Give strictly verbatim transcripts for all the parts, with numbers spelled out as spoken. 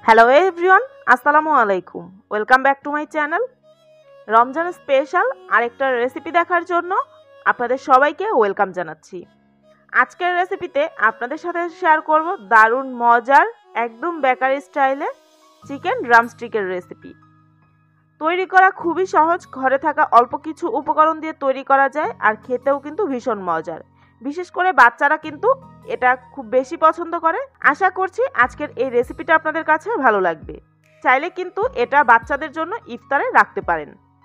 Hello everyone, আসসালামু আলাইকুম। Welcome back to my channel. Ramzan special আরেকটা রেসিপি দেখার জন্য আপনাদের সবাইকে ওয়েলকাম জানাচ্ছি। আজকের রেসিপিতে আপনাদের সাথে শেয়ার করব দারুণ মজার একদম বেকারি স্টাইলে চিকেন ড্রামস্টিকের রেসিপি। তৈরি করা খুবই সহজ, ঘরে থাকা অল্প কিছু উপকরণ দিয়ে তৈরি করা যায় আর খেতেও কিন্তু ভীষণ মজার। বিশেষ করে বাচ্চারা কিন্তু এটা খুব বেশি পছন্দ করে। আশা করছি আজকের এই রেসিপিটা আপনাদের কাছে ভালো লাগবে। চাইলে কিন্তু এটা বাচ্চাদের জন্য ইফতারে রাখতে পারেন।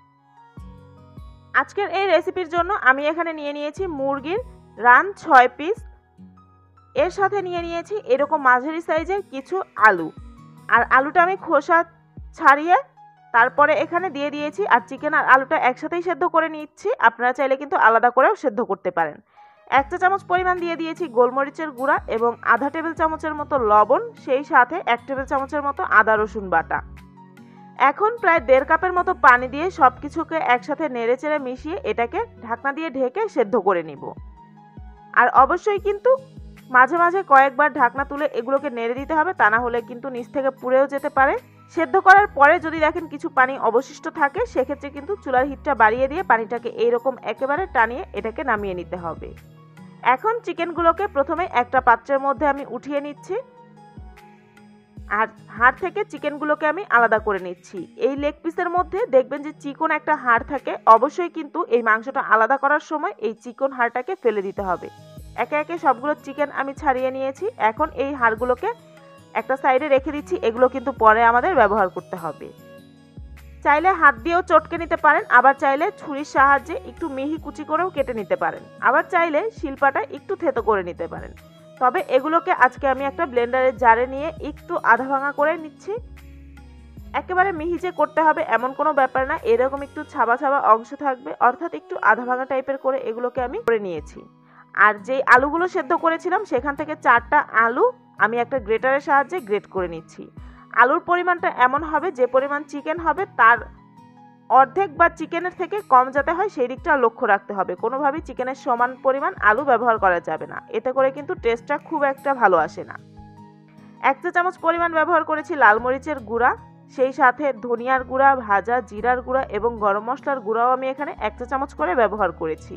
আজকের এই রেসিপির জন্য আমি এখানে নিয়ে নিয়েছি মুরগির রান ছয় পিস, এর সাথে নিয়ে নিয়েছি এরকম মাঝারি সাইজের কিছু আলু, আর আলুটা আমি খোসা ছাড়িয়ে তারপরে এখানে দিয়ে দিয়েছি। আর চিকেন আর আলুটা একসাথেই সেদ্ধ করে নিচ্ছি, আপনারা চাইলে কিন্তু আলাদা করেও সেদ্ধ করতে পারেন। এক চা চামচ পরিমাণ দিয়ে দিয়েছি গোলমরিচের গুঁড়া এবং আধা টেবিল চামচের মতো লবণ, সেই সাথে এক টেবিল চামচের মতো আদা রসুন বাটা। এখন প্রায় দেড় কাপের মতো পানি দিয়ে সব কিছুকে একসাথে নেড়ে চেড়ে মিশিয়ে এটাকে ঢাকনা দিয়ে ঢেকে সেদ্ধ করে নিব। আর অবশ্যই কিন্তু মাঝে মাঝে কয়েকবার ঢাকনা তুলে এগুলোকে নেড়ে দিতে হবে, তা না হলে কিন্তু নিচ থেকে পুড়েও যেতে পারে। সেদ্ধ করার পরে যদি দেখেন কিছু পানি অবশিষ্ট থাকে, সেক্ষেত্রে কিন্তু চুলার হিটটা বাড়িয়ে দিয়ে পানিটাকে এইরকম একেবারে টানিয়ে এটাকে নামিয়ে নিতে হবে। এখন চিকেনগুলোকে প্রথমে একটা পাত্রের মধ্যে আমি উঠিয়ে নিচ্ছি আর হাড় থেকে চিকেনগুলোকে আমি আলাদা করে নিচ্ছি। এই লেগ পিসের মধ্যে দেখবেন যে চিকন একটা হাড় থাকে, অবশ্যই কিন্তু এই মাংসটা আলাদা করার সময় এই চিকন হাড়টাকে ফেলে দিতে হবে। একে একে সবগুলো চিকেন আমি ছাড়িয়ে নিয়েছি। এখন এই হাড়গুলোকে একটা সাইডে রেখে দিচ্ছি, এগুলো কিন্তু পরে আমাদের ব্যবহার করতে হবে। চাইলে হাত দিয়েও চটকে নিতে পারেন, আবার চাইলে ছুরির সাহায্যে একটু মিহি কুচি করেও কেটে নিতে পারেন, আবার চাইলে শিলপাটা একটু থেতো করে নিতে পারেন। তবে এগুলোকে আজকে আমি একটা ব্লেন্ডারের জারে নিয়ে একটু আধা ভাঙা করে নিচ্ছি। একেবারে মিহি যে করতে হবে এমন কোনো ব্যাপার না, এরকম একটু ছাবা ছাবা অংশ থাকবে, অর্থাৎ একটু আধা ভাঙা টাইপের করে এগুলোকে আমি করে নিয়েছি। আর যেই আলুগুলো সেদ্ধ করেছিলাম সেখান থেকে চারটা আলু আমি একটা গ্রেটারের সাহায্যে গ্রেট করে নিচ্ছি। আলুর পরিমাণটা এমন হবে যে পরিমাণ চিকেন হবে তার অর্ধেক বা চিকেনের থেকে কম যাতে হয় সেই দিকটা লক্ষ্য রাখতে হবে। কোনোভাবেই চিকেনের সমান পরিমাণ আলু ব্যবহার করা যাবে না, এতে করে কিন্তু টেস্টটা খুব একটা ভালো আসে না। এক চা চামচ পরিমাণ ব্যবহার করেছি লাল মরিচের গুঁড়া, সেই সাথে ধনিয়ার গুঁড়া, ভাজা জিরার গুঁড়া এবং গরম মশলার গুঁড়াও আমি এখানে এক চা চামচ করে ব্যবহার করেছি।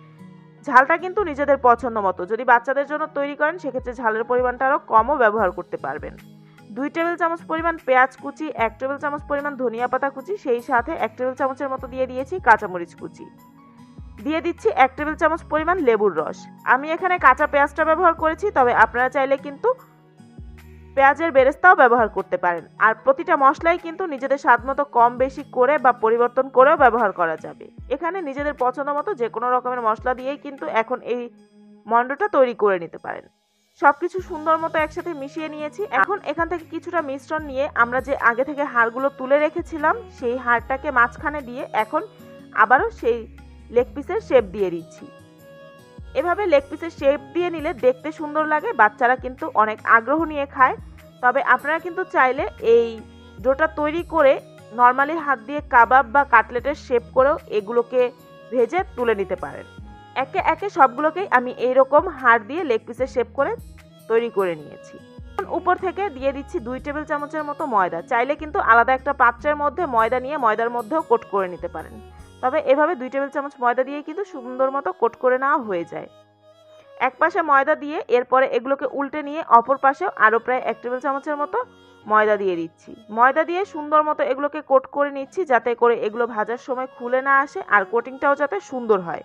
ঝালটা কিন্তু নিজেদের পছন্দ মতো, যদি বাচ্চাদের জন্য তৈরি করেন সেক্ষেত্রে ঝালের পরিমাণটা আরও কমও ব্যবহার করতে পারবেন। দুই টেবিল চামচ পরিমাণ পেঁয়াজ কুচি, এক টেবিল চামচ পরিমাণ ধনিয়া পাতা কুচি, সেই সাথে এক টেবিল চামচের মতো দিয়ে দিয়েছি কাঁচামরিচ কুচি। দিয়ে দিচ্ছি এক টেবিল চামচ পরিমাণ লেবুর রস। আমি এখানে কাঁচা পেঁয়াজটা ব্যবহার করেছি, তবে আপনারা চাইলে কিন্তু পেঁয়াজের বেরেস্তাও ব্যবহার করতে পারেন। আর প্রতিটা মশলাই কিন্তু নিজেদের স্বাদ মতো কম বেশি করে বা পরিবর্তন করেও ব্যবহার করা যাবে। এখানে নিজেদের পছন্দ মতো যে কোনো রকমের মশলা দিয়েই কিন্তু এখন এই মন্ডটা তৈরি করে নিতে পারেন। সবকিছু সুন্দর মতো একসাথে মিশিয়ে নিয়েছি। এখন এখান থেকে কিছুটা মিশ্রণ নিয়ে আমরা যে আগে থেকে হাড়গুলো তুলে রেখেছিলাম সেই হাড়টাকে মাঝখানে দিয়ে এখন আবারও সেই লেগ পিসের শেপ দিয়ে দিচ্ছি। এভাবে লেগ পিসের শেপ দিয়ে নিলে দেখতে সুন্দর লাগে, বাচ্চারা কিন্তু অনেক আগ্রহ নিয়ে খায়। তবে আপনারা কিন্তু চাইলে এই ডোটা তৈরি করে নর্মালি হাত দিয়ে কাবাব বা কাটলেটের শেপ করেও এগুলোকে ভেজে তুলে নিতে পারেন। একে একে সবগুলোকেই আমি এইরকম হাড় দিয়ে লেগ পিসের শেপ করে তৈরি করে নিয়েছি। উপর থেকে দিয়ে দিচ্ছি দুই টেবিল চামচের মতো ময়দা। চাইলে কিন্তু আলাদা একটা পাত্রের মধ্যে ময়দা নিয়ে ময়দার মধ্যেও কোট করে নিতে পারেন, তবে এভাবে দুই টেবিল চামচ ময়দা দিয়ে কিন্তু সুন্দর মতো কোট করে নেওয়া হয়ে যায়। এক পাশে ময়দা দিয়ে এরপরে এগুলোকে উল্টে নিয়ে অপর পাশেও আরও প্রায় এক টেবিল চামচের মতো ময়দা দিয়ে দিচ্ছি। ময়দা দিয়ে সুন্দর মতো এগুলোকে কোট করে নিচ্ছি, যাতে করে এগুলো ভাজার সময় খুলে না আসে আর কোটিংটাও যাতে সুন্দর হয়।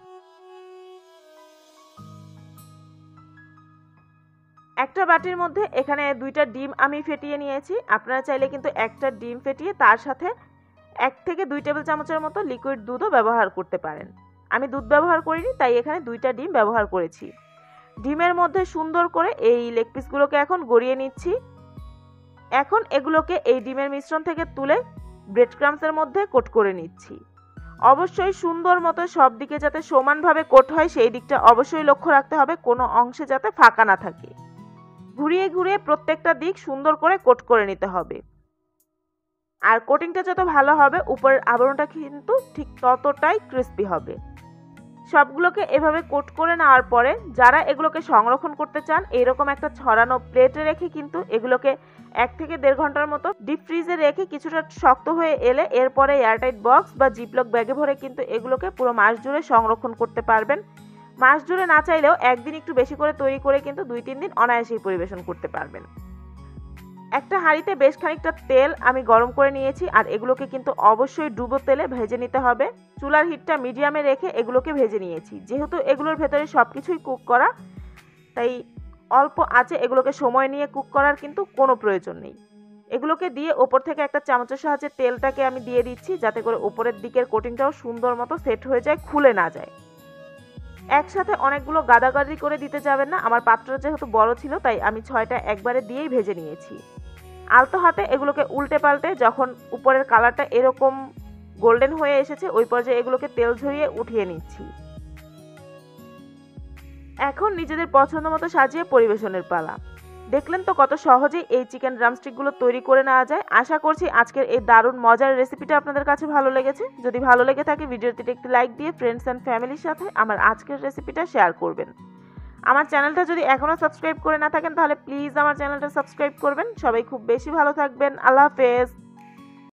একটা বাটির মধ্যে এখানে দুইটা ডিম আমি ফেটিয়ে নিয়েছি। আপনারা চাইলে কিন্তু একটা ডিম ফেটিয়ে তার সাথে এক থেকে দুই টেবিল চামচের মতো লিকুইড দুধও ব্যবহার করতে পারেন। আমি দুধ ব্যবহার করিনি, তাই এখানে দুইটা ডিম ব্যবহার করেছি। ডিমের মধ্যে সুন্দর করে এই লেগ পিসগুলোকে এখন গড়িয়ে নিচ্ছি। এখন এগুলোকে এই ডিমের মিশ্রণ থেকে তুলে ব্রেড ক্রাম্বসের মধ্যে কোট করে নিচ্ছি। অবশ্যই সুন্দর মতো সব দিকে যাতে সমানভাবে কোট হয় সেই দিকটা অবশ্যই লক্ষ্য রাখতে হবে, কোনো অংশে যাতে ফাঁকা না থাকে। ঘুরিয়ে ঘুরিয়ে প্রত্যেকটা দিক সুন্দর করে কোট করে নিতে হবে। আর কোটিংটা যত ভালো হবে উপরের আবরণটা কিন্তু ঠিক ততটাই ক্রিস্পি হবে। সবগুলোকে এভাবে কোট করে নেওয়ার পরে যারা এগুলোকে সংরক্ষণ করতে চান এরকম একটা ছড়ানো প্লেটে রেখে কিন্তু এগুলোকে এক থেকে দেড় ঘন্টার মতো ডিপ ফ্রিজে রেখে কিছুটা শক্ত হয়ে এলে এরপরে এয়ারটাইট বক্স বা জিপলক ব্যাগে ভরে কিন্তু এগুলোকে পুরো মাস জুড়ে সংরক্ষণ করতে পারবেন। মাস জুড়ে না চাইলেও একদিন একটু বেশি করে তৈরি করে কিন্তু দুই তিন দিন অনায়াসেই পরিবেশন করতে পারবেন। একটা হাঁড়িতে বেশ খানিকটা তেল আমি গরম করে নিয়েছি আর এগুলোকে কিন্তু অবশ্যই ডুবো তেলে ভেজে নিতে হবে। চুলার হিটটা মিডিয়ামে রেখে এগুলোকে ভেজে নিয়েছি। যেহেতু এগুলোর ভেতরে সব কিছুই কুক করা, তাই অল্প আঁচে এগুলোকে সময় নিয়ে কুক করার কিন্তু কোনো প্রয়োজন নেই। এগুলোকে দিয়ে ওপর থেকে একটা চামচের সাহায্যে তেলটাকে আমি দিয়ে দিচ্ছি, যাতে করে ওপরের দিকের কোটিংটাও সুন্দর মতো সেট হয়ে যায়, খুলে না যায়। একসাথে অনেকগুলো গাদাগাদি করে দিতে যাবেন না, আমার পাত্রটা যেহেতু বড় ছিল তাই আমি ছয়টা একবারে দিয়েই ভেজে নিয়েছি। আলতো হাতে এগুলোকে উল্টে পাল্টে যখন উপরের কালারটা এরকম গোল্ডেন হয়ে এসেছে ওই পর্যায়ে এগুলোকে তেল ঝরিয়ে উঠিয়ে নিচ্ছি। এখন নিজেদের পছন্দ মতো সাজিয়ে পরিবেশনের পালা। দেখলেন তো কত সহজেই এই চিকেন ড্রামস্টিকগুলো তৈরি করে নেওয়া যায়। আশা করছি আজকের এই দারুণ মজার রেসিপিটা আপনাদের কাছে ভালো লেগেছে। যদি ভালো লেগে থাকে ভিডিওটিতে একটি লাইক দিয়ে ফ্রেন্ডস অ্যান্ড ফ্যামিলির সাথে আমার আজকের রেসিপিটা শেয়ার করবেন। আমার চ্যানেলটা যদি এখনও সাবস্ক্রাইব করে না থাকেন তাহলে প্লিজ আমার চ্যানেলটা সাবস্ক্রাইব করবেন। সবাই খুব বেশি ভালো থাকবেন। আল্লাহ হাফেজ।